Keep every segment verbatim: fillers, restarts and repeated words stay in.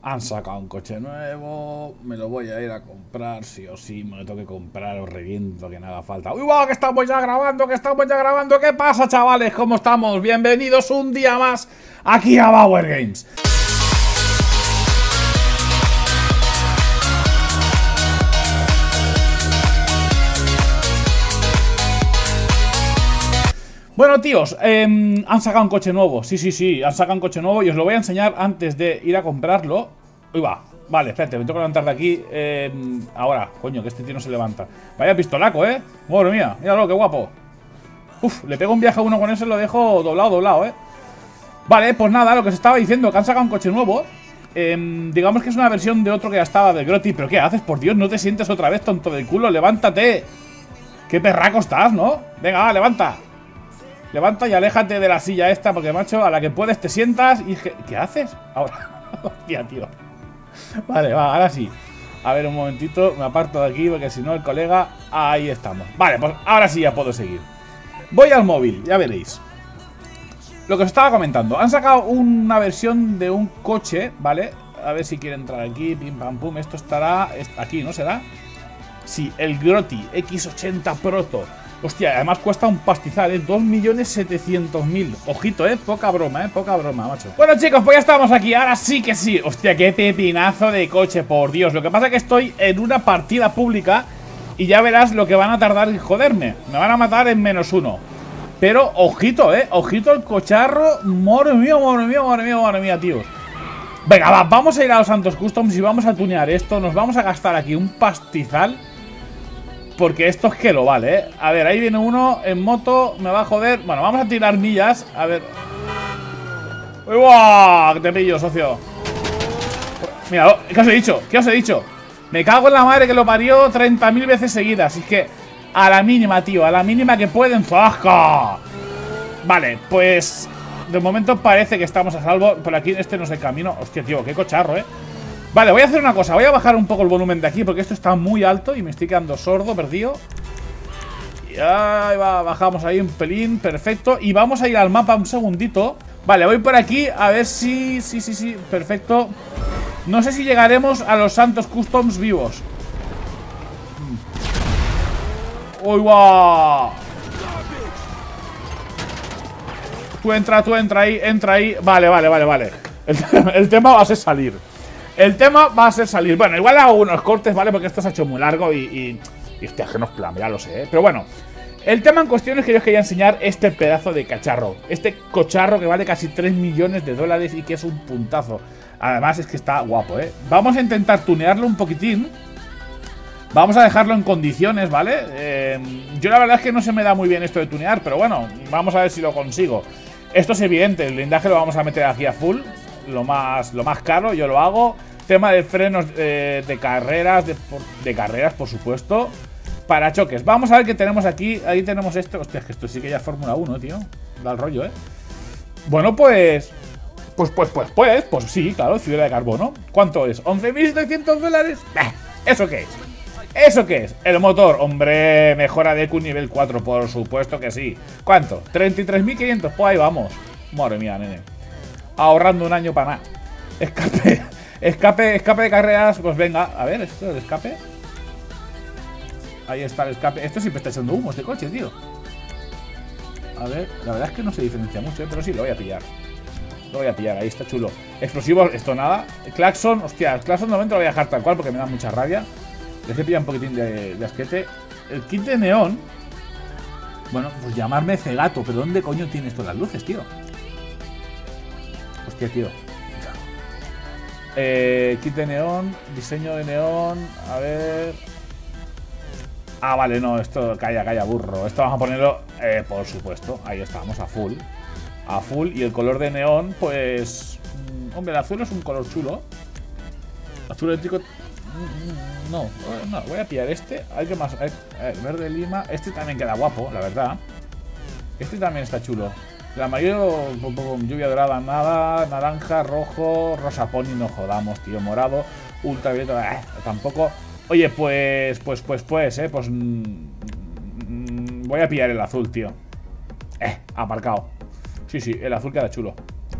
Han sacado un coche nuevo. Me lo voy a ir a comprar, sí o sí. Me lo tengo que comprar, os reviento que no haga falta. ¡Uy, va! Que estamos ya grabando, que estamos ya grabando. ¿Qué pasa, chavales? ¿Cómo estamos? Bienvenidos un día más aquí a Bauer Games. Bueno, tíos, eh, han sacado un coche nuevo. Sí, sí, sí, han sacado un coche nuevo y os lo voy a enseñar antes de ir a comprarlo. Uy, va, vale, espérate, me tengo que levantar de aquí. eh, Ahora, coño, que este tío no se levanta. Vaya pistolaco, eh, madre mía, míralo, qué guapo. Uf, le pego un viaje a uno con ese, lo dejo doblado, doblado, eh. Vale, pues nada, lo que os estaba diciendo, que han sacado un coche nuevo. eh, Digamos que es una versión de otro que ya estaba de Groti. Pero ¿qué haces? Por Dios, no te sientes otra vez, tonto del culo, levántate. Qué perraco estás, ¿no? Venga, va, levanta. Levanta y aléjate de la silla esta, porque, macho, a la que puedes te sientas y... ¿Qué haces? Ahora. Hostia, tío. Vale, va, ahora sí. A ver, un momentito, me aparto de aquí, porque si no el colega... Ahí estamos. Vale, pues ahora sí ya puedo seguir. Voy al móvil, ya veréis. Lo que os estaba comentando. Han sacado una versión de un coche, ¿vale? A ver si quiere entrar aquí, pim, pam, pum. Esto estará aquí, ¿no será? Sí, el Groti X ochenta Proto. Hostia, además cuesta un pastizal, ¿eh? dos millones setecientos mil. Ojito, ¿eh? Poca broma, ¿eh? Poca broma, macho. Bueno, chicos, pues ya estamos aquí. Ahora sí que sí. Hostia, qué pepinazo de coche, por Dios. Lo que pasa es que estoy en una partida pública y ya verás lo que van a tardar en joderme. Me van a matar en menos uno. Pero, ojito, ¿eh? Ojito el cocharro. Madre mía, madre mía, madre mía, madre mía, tíos. Venga, va, vamos a ir a los Santos Customs y vamos a tunear esto. Nos vamos a gastar aquí un pastizal, porque esto es que lo vale, ¿eh? A ver, ahí viene uno en moto. Me va a joder. Bueno, vamos a tirar millas. A ver. ¡Uy, guau! Que te pillo, socio. Mira, ¿qué os he dicho? ¿Qué os he dicho? Me cago en la madre que lo parió treinta mil veces seguidas. Es que a la mínima, tío. A la mínima que pueden. ¡Zasca! Vale, pues de momento parece que estamos a salvo. Por aquí este no es el camino. Hostia, tío, qué cocharro, ¿eh? Vale, voy a hacer una cosa, voy a bajar un poco el volumen de aquí, porque esto está muy alto y me estoy quedando sordo, perdido. Y ahí va, bajamos ahí un pelín, perfecto. Y vamos a ir al mapa un segundito. Vale, voy por aquí, a ver si... Sí, sí, sí, perfecto. No sé si llegaremos a los Santos Customs vivos. ¡Uy, guau! Tú entra, tú entra ahí, entra ahí. Vale, vale, vale, vale. El, el tema va a ser salir. El tema va a ser salir. Bueno, igual hago unos cortes, ¿vale? Porque esto se ha hecho muy largo y... Y, y hostia, que no es plan, ya lo sé, ¿eh? Pero bueno, el tema en cuestión es que yo os quería enseñar este pedazo de cacharro. Este cocharro que vale casi tres millones de dólares y que es un puntazo. Además es que está guapo, ¿eh? Vamos a intentar tunearlo un poquitín. Vamos a dejarlo en condiciones, ¿vale? Eh, yo la verdad es que no se me da muy bien esto de tunear, pero bueno, vamos a ver si lo consigo. Esto es evidente, el blindaje lo vamos a meter aquí a full. Lo más, lo más caro, yo lo hago. Tema de frenos eh, de carreras, de, de carreras, por supuesto. Parachoques. Vamos a ver qué tenemos aquí. Ahí tenemos esto. Hostia, es que esto sí que ya es Fórmula uno, tío. Da el rollo, ¿eh? Bueno, pues... Pues, pues, pues, pues, pues sí, claro, fibra de carbono. ¿Cuánto es? ¿once mil setecientos dólares? Bah, ¿eso qué es? ¿Eso qué es? El motor, hombre, mejora de E Q nivel cuatro, por supuesto que sí. ¿Cuánto? treinta y tres mil quinientos, pues ahí vamos. Madre mía, nene. Ahorrando un año para nada. Escape, escape, escape de carreras. Pues venga, a ver, esto es el escape. Ahí está el escape. Esto siempre está echando humo este coche, tío. A ver, la verdad es que no se diferencia mucho, ¿eh? Pero sí, lo voy a pillar. Lo voy a pillar, ahí está chulo. Explosivos, esto nada. El claxon, hostia, el claxon de momento lo voy a dejar tal cual porque me da mucha rabia. Les he pillado un poquitín de, de asquete. El kit de neón. Bueno, pues llamarme cegato. Pero ¿dónde coño tienes todas las luces, tío? Hostia, tío. Eh, kit de neón, diseño de neón. A ver. Ah, vale, no, esto, calla, calla, burro. Esto vamos a ponerlo, eh, por supuesto. Ahí estamos, a full. A full. Y el color de neón, pues... Hombre, el azul es un color chulo. Azul eléctrico... No, no, voy a pillar este. Hay que más... A ver, verde lima. Este también queda guapo, la verdad. Este también está chulo. La mayor, lluvia dorada, nada. Naranja, rojo, rosa pony, no jodamos, tío. Morado, ultravioleta, eh, tampoco. Oye, pues, pues, pues, pues, eh, pues mmm, voy a pillar el azul, tío. Eh, aparcado. Sí, sí, el azul queda chulo.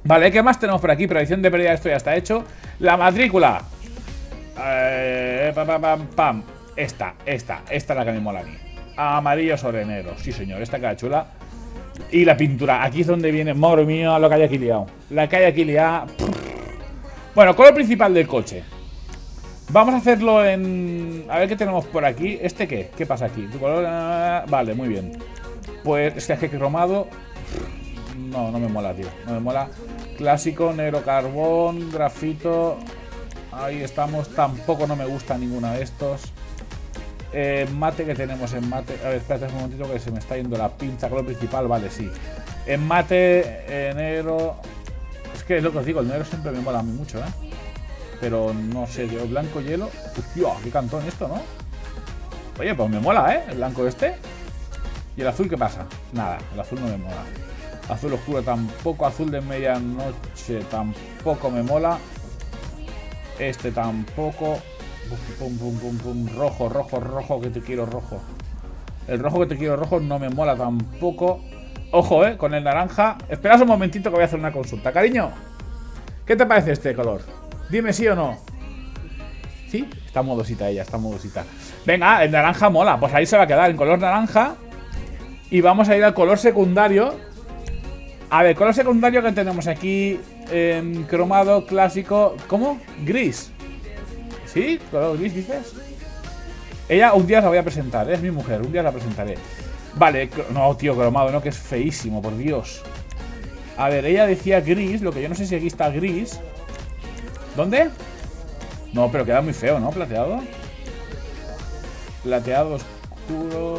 Vale, ¿qué más tenemos por aquí? Predicción de pérdida, esto ya está hecho. La matrícula. Eh, pam, pam, pam, pam. Esta, esta, esta es la que me mola a mí. Amarillo sobre negro, sí señor, esta queda chula. Y la pintura, aquí es donde viene, madre mía, lo que hay aquí liado. La que hay aquí liada. Bueno, color principal del coche. Vamos a hacerlo en... A ver qué tenemos por aquí. ¿Este qué? ¿Qué pasa aquí? ¿Tu color? Vale, muy bien. Pues este es cromado. No, no me mola, tío. No me mola. Clásico, negro carbón, grafito. Ahí estamos. Tampoco no me gusta ninguno de estos. Eh, mate que tenemos en mate. A ver, espérate un momentito que se me está yendo la pinza. Color principal, vale, sí. En mate, eh, negro. Es que es lo que os digo, el negro siempre me mola a mí mucho, ¿eh? Pero no sé, yo blanco hielo. Hostia, qué cantón esto, ¿no? Oye, pues me mola, ¿eh? El blanco este. ¿Y el azul qué pasa? Nada, el azul no me mola. Azul oscuro tampoco. Azul de medianoche tampoco me mola. Este tampoco. Pum, pum, pum, pum. Rojo, rojo, rojo, que te quiero rojo. El rojo que te quiero rojo no me mola tampoco. Ojo, eh, con el naranja. Esperad un momentito que voy a hacer una consulta. Cariño, ¿qué te parece este color? Dime sí o no. ¿Sí? Está modosita ella, está modosita. Venga, el naranja mola. Pues ahí se va a quedar en color naranja. Y vamos a ir al color secundario. A ver, color secundario que tenemos aquí. Eh, cromado, clásico. ¿Cómo? Gris. ¿Sí? ¿Color gris dices? Ella un día la voy a presentar, ¿eh? Es mi mujer, un día la presentaré. Vale, no, tío, cromado, no, que es feísimo, por Dios. A ver, ella decía gris, lo que yo no sé si aquí está gris. ¿Dónde? No, pero queda muy feo, ¿no? Plateado. Plateado oscuro.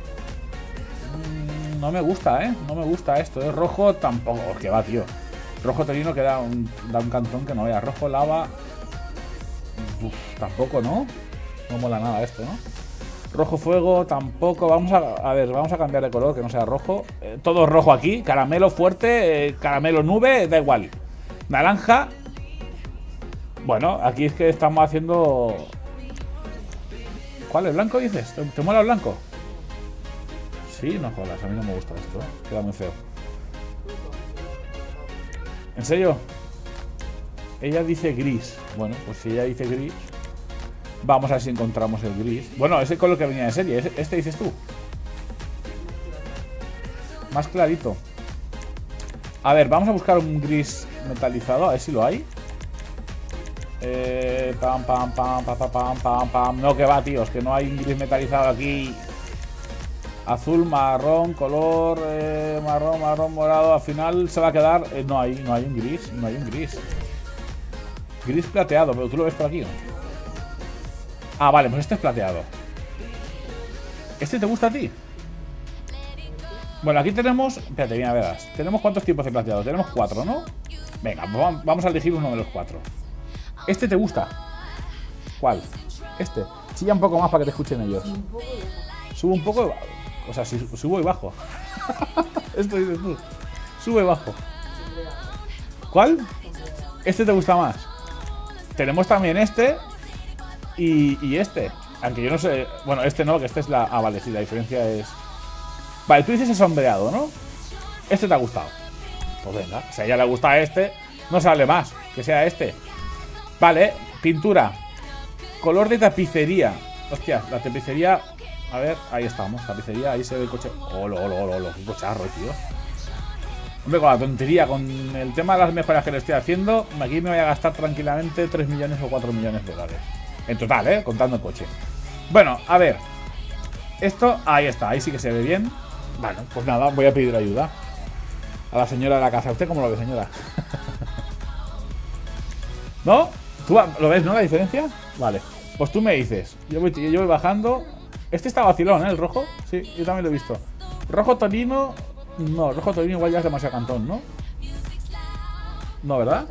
Mm, no me gusta, ¿eh? No me gusta esto, ¿eh? Rojo tampoco. Oh, que va, tío. Rojo torino que da un, da un cantón que no vea. Rojo lava. Uf, tampoco, ¿no? No mola nada esto, ¿no? Rojo fuego, tampoco. Vamos a, a ver, vamos a cambiar de color, que no sea rojo. Eh, todo rojo aquí. Caramelo fuerte, eh, caramelo nube, da igual. Naranja. Bueno, aquí es que estamos haciendo... ¿Cuál? ¿El blanco dices? ¿Te, te mola el blanco? Sí, no jodas, a mí no me gusta esto, ¿eh? Queda muy feo. ¿En serio? Ella dice gris. Bueno, pues si ella dice gris, vamos a ver si encontramos el gris. Bueno, ese color que venía de serie. Este dices tú. Más clarito. A ver, vamos a buscar un gris metalizado. A ver si lo hay. Eh, pam, pam, pam, pam, pam, pam, pam. No, que va, tíos, que no hay un gris metalizado aquí. Azul, marrón, color eh, marrón, marrón, morado. Al final se va a quedar... Eh, no hay, no hay un gris, no hay un gris. Gris plateado, pero tú lo ves por aquí, ¿no? Ah, vale, pues este es plateado. ¿Este te gusta a ti? Bueno, aquí tenemos... Espérate, bien, a ver. Tenemos cuántos tipos de plateado. Tenemos cuatro, ¿no? Venga, pues vamos a elegir uno de los cuatro. ¿Este te gusta? ¿Cuál? Este. Chilla un poco más para que te escuchen ellos. Subo un poco... O sea, si subo y bajo. Esto dices tú. Sube y bajo. ¿Cuál? ¿Este te gusta más? Tenemos también este y, y este. Aunque yo no sé... Bueno, este no, que este es la... Ah, vale, sí, la diferencia es... Vale, tú dices el sombreado, ¿no? Este te ha gustado. Pues venga, si a ella le gusta este, no sale más, que sea este. Vale, pintura. Color de tapicería. Hostia, la tapicería... A ver, ahí estamos, tapicería, ahí se ve el coche. Olo, olo, olo, olo, qué cocharro, tío. Hombre, con la tontería, con el tema de las mejoras que le estoy haciendo, aquí me voy a gastar tranquilamente tres millones o cuatro millones de dólares. En total, ¿eh? Contando el coche. Bueno, a ver. Esto, ahí está, ahí sí que se ve bien. Bueno, pues nada, voy a pedir ayuda a la señora de la casa. ¿Usted cómo lo ve, señora? ¿No? ¿Tú lo ves, no, la diferencia? Vale, pues tú me dices. Yo voy, yo voy bajando. Este está vacilón, ¿eh? El rojo. Sí, yo también lo he visto. Rojo torino. No, rojo torino igual ya es demasiado cantón, ¿no? No, ¿verdad?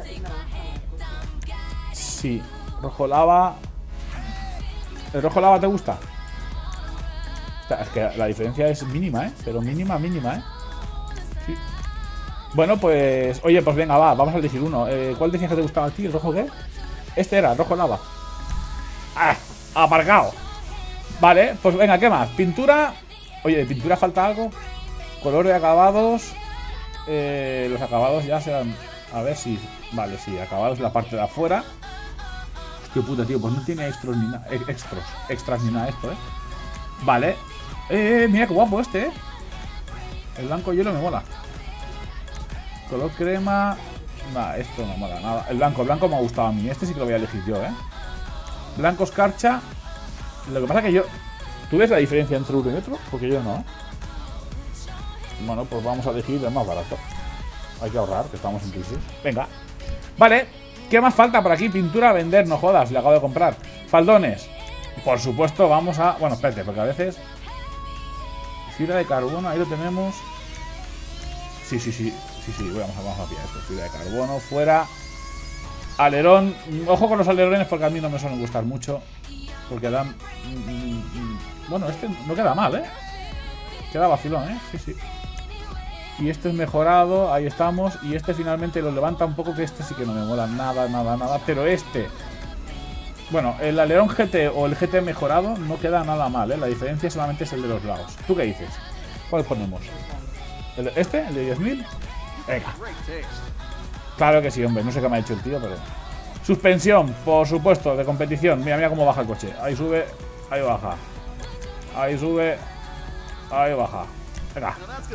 Sí. Rojo lava. ¿El rojo lava te gusta? Es que la diferencia es mínima, ¿eh? Pero mínima, mínima, ¿eh? Sí. Bueno, pues... Oye, pues venga, va, vamos a elegir uno. eh, ¿Cuál decías que te gustaba a ti? ¿El rojo qué? Este era, rojo lava. ¡Ah! Aparcado. Vale, pues venga, ¿qué más? Pintura. Oye, ¿de pintura falta algo? Color de acabados. eh, Los acabados ya serán... A ver si... Vale, sí, acabados la parte de afuera. Hostia puta, tío, pues no tiene extras ni nada. Extras, extras ni nada esto, eh. Vale. Eh, mira qué guapo este, eh. El blanco hielo me mola. Color crema. Nah, esto no mola nada. El blanco, el blanco me ha gustado a mí. Este sí que lo voy a elegir yo, eh. Blanco escarcha. Lo que pasa es que yo... ¿Tú ves la diferencia entre uno y otro? Porque yo no, ¿eh? Bueno, pues vamos a elegir el más barato. Hay que ahorrar, que estamos en crisis. Venga. Vale. ¿Qué más falta por aquí? Pintura a vender, no jodas. Le acabo de comprar. Faldones. Por supuesto, vamos a... Bueno, espérate, porque a veces... Fibra de carbono, ahí lo tenemos. Sí, sí, sí. Sí, sí, vamos a, vamos a pillar esto. Fibra de carbono, fuera. Alerón. Ojo con los alerones porque a mí no me suelen gustar mucho. Porque dan... Bueno, este no queda mal, ¿eh? Queda vacilón, ¿eh? Sí, sí. Y este es mejorado, ahí estamos. Y este finalmente lo levanta un poco, que este sí que no me mola nada, nada, nada. Pero este... Bueno, el alerón G T o el G T mejorado no queda nada mal, ¿eh? La diferencia solamente es el de los lados. ¿Tú qué dices? ¿Cuál ponemos? ¿El, ¿Este? ¿El de diez mil? Venga. Claro que sí, hombre. No sé qué me ha hecho el tío, pero... Suspensión, por supuesto, de competición. Mira, mira cómo baja el coche. Ahí sube, ahí baja. Ahí sube, ahí baja. Venga.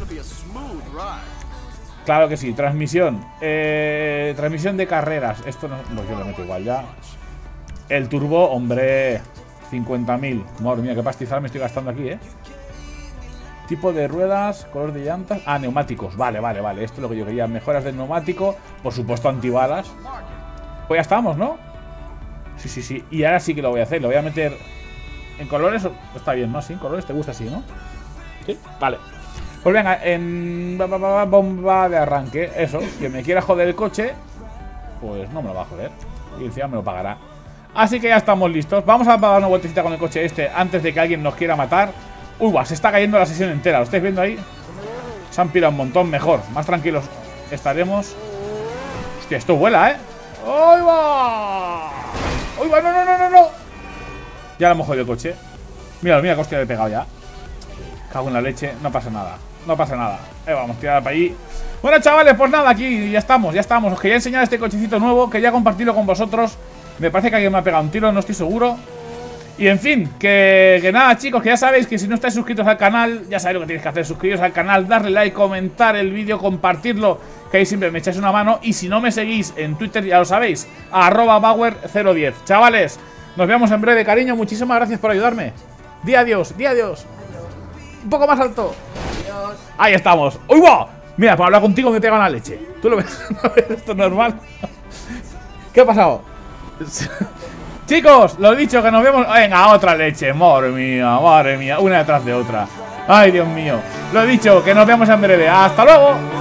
Claro que sí. Transmisión. Eh, transmisión de carreras. Esto no... Pues yo lo meto igual ya. El turbo, hombre, cincuenta mil. Madre mía, qué pastizal me estoy gastando aquí, ¿eh? Tipo de ruedas, color de llantas. Ah, neumáticos. Vale, vale, vale. Esto es lo que yo quería. Mejoras del neumático. Por supuesto, antibalas. Pues ya estamos, ¿no? Sí, sí, sí. Y ahora sí que lo voy a hacer. Lo voy a meter en colores. Está bien, ¿no? Sí, en colores. ¿Te gusta así, no? Sí, vale. Pues venga, en bomba de arranque. Eso, que me quiera joder el coche, pues no me lo va a joder. Y encima me lo pagará. Así que ya estamos listos. Vamos a dar una vueltecita con el coche este antes de que alguien nos quiera matar. Uy, va, se está cayendo la sesión entera. ¿Lo estáis viendo ahí? Se han pirado un montón, mejor. Más tranquilos estaremos. Hostia, esto vuela, ¿eh? ¡Uy, va! ¡Uy, va! ¡No, no, no, no, no! Ya le hemos jodido el coche. Mira, mira, que hostia le he pegado ya. Cago en la leche. No pasa nada. No pasa nada. Eh, vamos, tirada para allí. Bueno, chavales, pues nada, aquí ya estamos, ya estamos. Os quería enseñar este cochecito nuevo. Quería compartirlo con vosotros. Me parece que alguien me ha pegado un tiro, no estoy seguro. Y en fin, que, que nada, chicos, que ya sabéis que si no estáis suscritos al canal, ya sabéis lo que tenéis que hacer. Suscribiros al canal, darle like, comentar el vídeo, compartirlo, que ahí siempre me echáis una mano. Y si no me seguís en Twitter, ya lo sabéis, arroba Bauer cero diez. Chavales, nos vemos en breve, cariño. Muchísimas gracias por ayudarme. Di adiós, di adiós. Un poco más alto. Adiós. Ahí estamos. ¡Uy, va! Mira, para hablar contigo me pega una leche. ¿Tú lo ves? ¿No ves esto normal? ¿Qué ha pasado? Chicos, lo dicho, que nos vemos. Venga, otra leche, madre mía, madre mía. Una detrás de otra. Ay, Dios mío. Lo dicho, que nos vemos en breve. ¡Hasta luego!